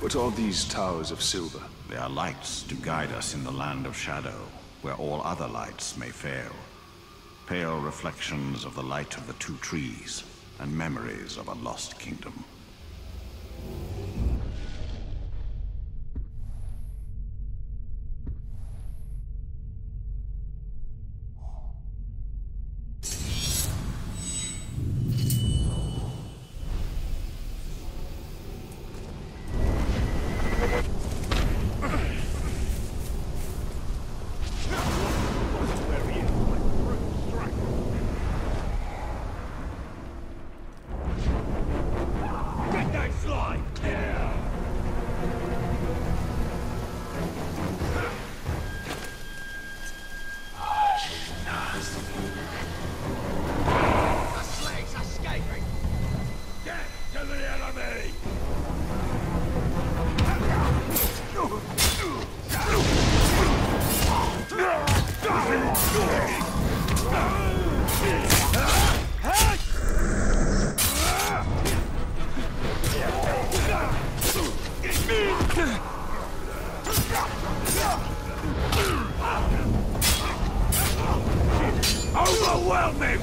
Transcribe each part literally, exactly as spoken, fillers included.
What are these towers of silver? They are lights to guide us in the land of shadow, where all other lights may fail. Pale reflections of the light of the two trees, and memories of a lost kingdom. Overwhelming!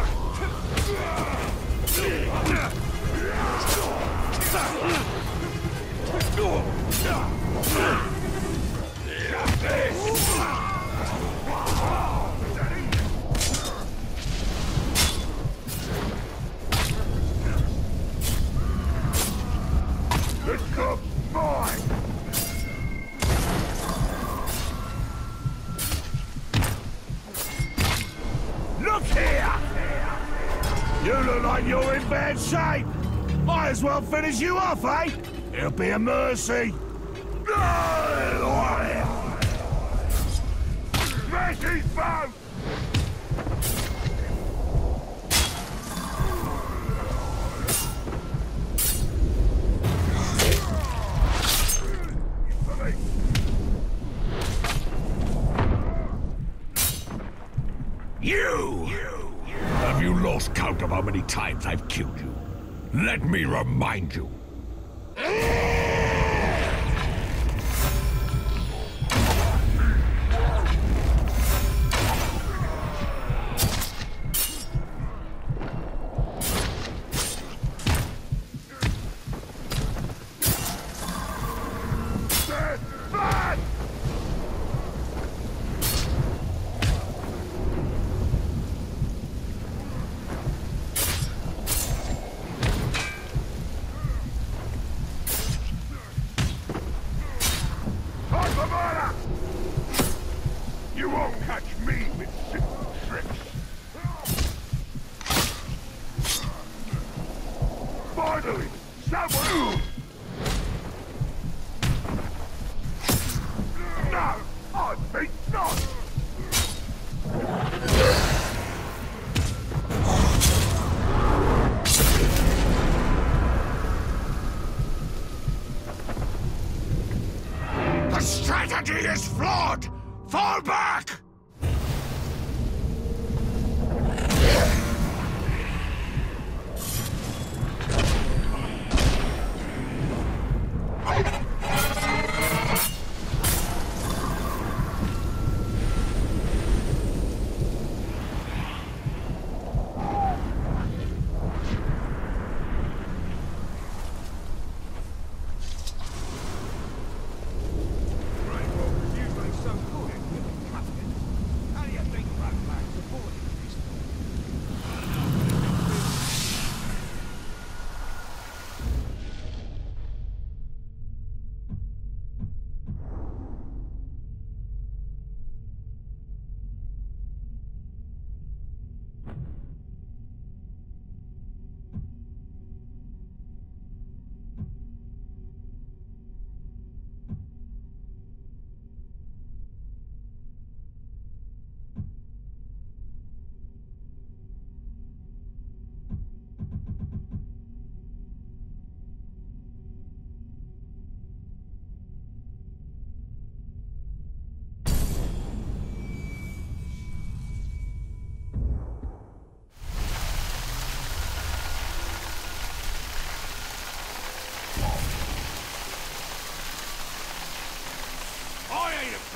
Become mine! Look here! You look like you're in bad shape! Might as well finish you off, eh? It'll be a mercy! Smash his boat! You! Have you lost count of how many times I've killed you? Let me remind you. You won't catch me with simple tricks. Finally, someone... No, I think not. The strategy is flawed! Fall back!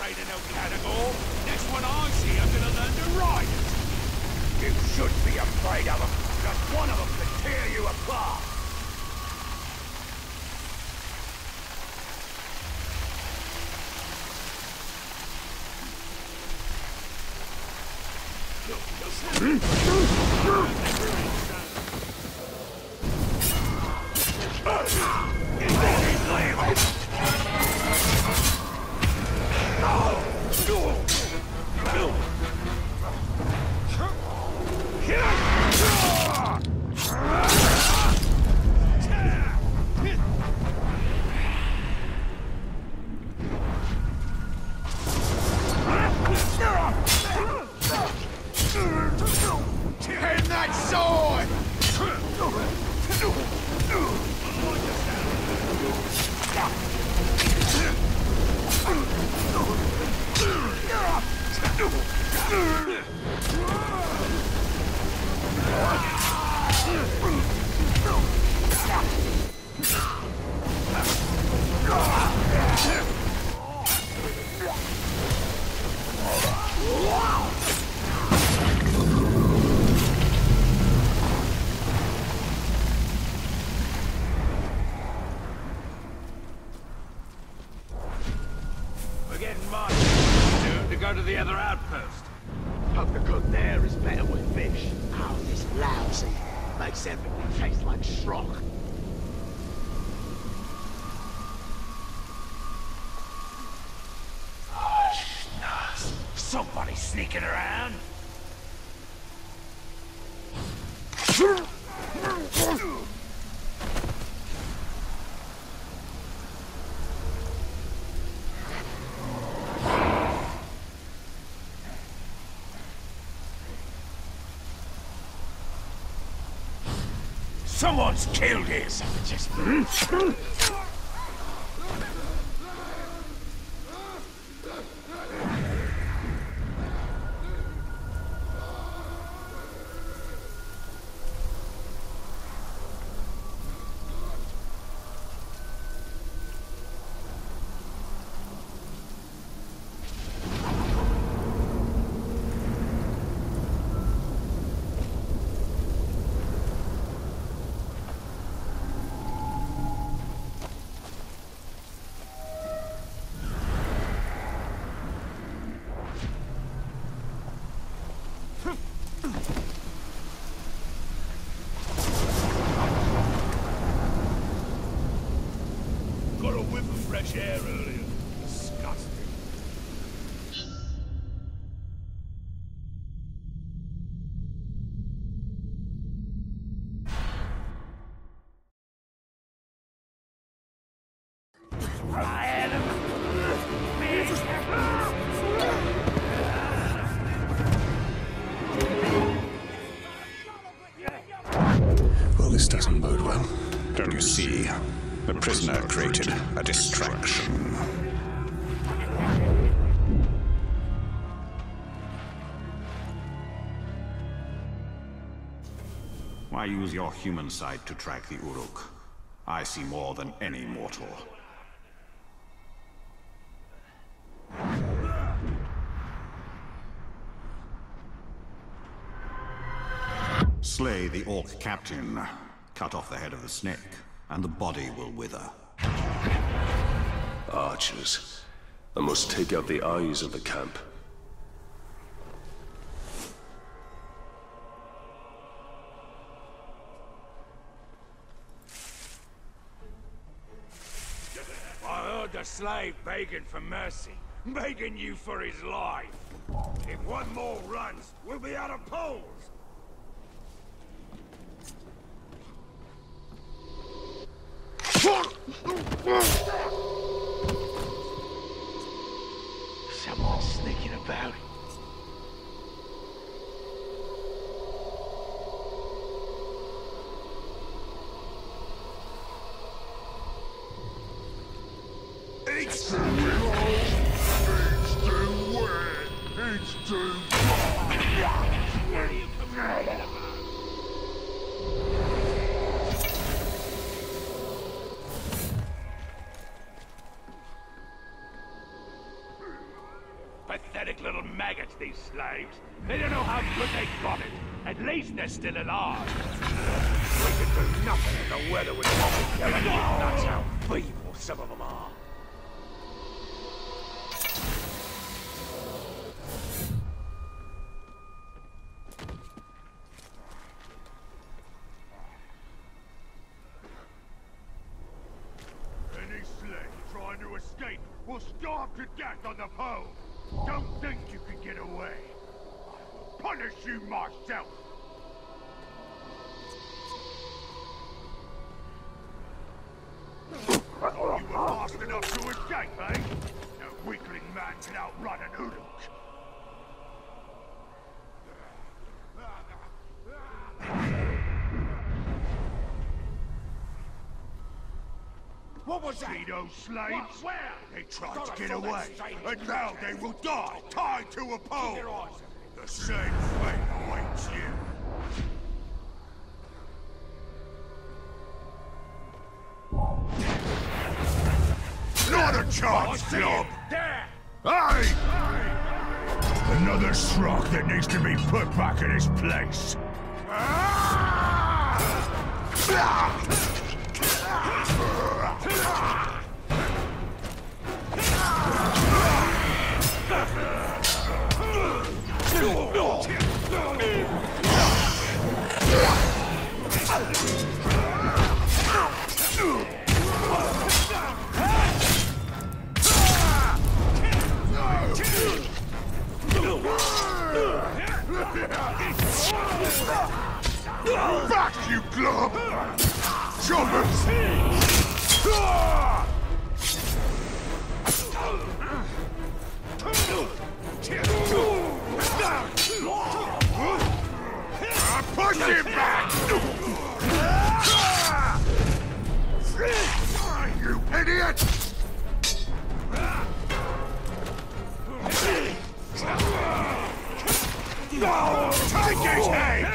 afraid of no Cadagor. Next one I see, I'm gonna learn to ride it. You should be afraid of them, because one of them could tear you apart. Somebody sneaking around? Someone's killed here, just... Got a whiff of fresh air earlier. Disgusting. Well, this doesn't bode well. Don't you see? The prisoner created a distraction. Why use your human sight to track the Uruk? I see more than any mortal. Slay the Orc captain, cut off the head of the snake, and the body will wither. Archers. I must take out the eyes of the camp. I heard the slave begging for mercy, begging you for his life. If one more runs, we'll be out of poles. Someone's sneaking about. It's too low. It's too wet. It's too what are you complaining about? little maggots, these slaves. They don't know how good they got it. At least they're still alive. We could do nothing if the weather was awful. That's how feeble some of them are. Any slave trying to escape will starve to death on the pole. Don't think you can get away. I will punish you myself. You were fast enough to escape, eh? No weakling man can outrun an Uduk. What was that? See those slaves? What? Where? They tried to get away, and now they will die, tied to a pole. The same fate awaits you. Not a chance, Glob! Aye! Another Shrock that needs to be put back in his place. Back, you Glob! Jobbers! Push him back! You idiot! Take his head!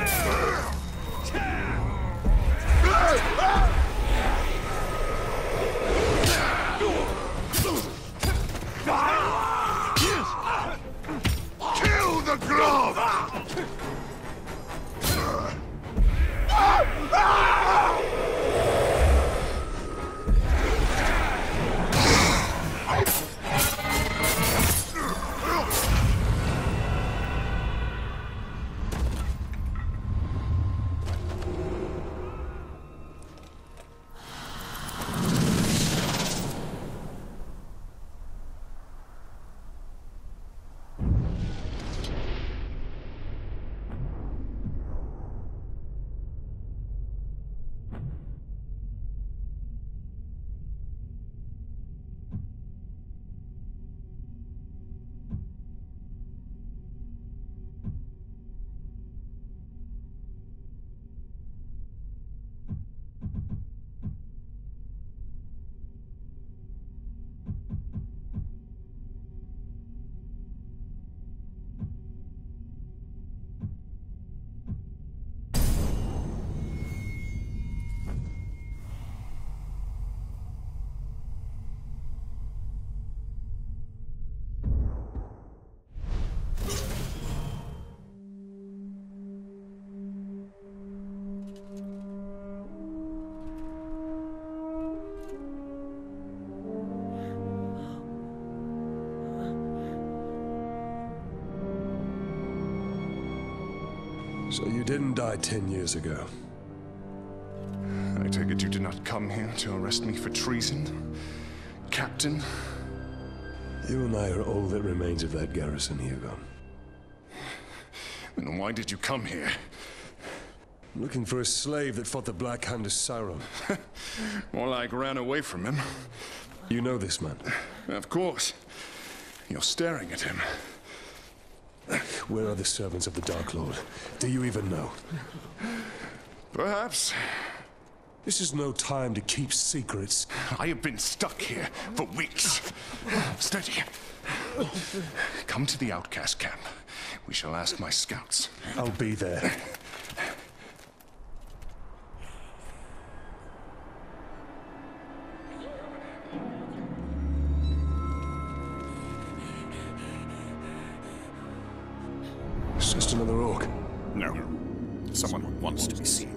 Kill the Glob! So you didn't die ten years ago? I take it you did not come here to arrest me for treason, Captain? You and I are all that remains of that garrison, Hugo. Then why did you come here? I'm looking for a slave that fought the Black Hand of Sauron. More like ran away from him. You know this man? Of course. You're staring at him. Where are the servants of the Dark Lord? Do you even know? Perhaps. This is no time to keep secrets. I have been stuck here for weeks. Steady. Come to the outcast camp. We shall ask my scouts. I'll be there. wants to be seen.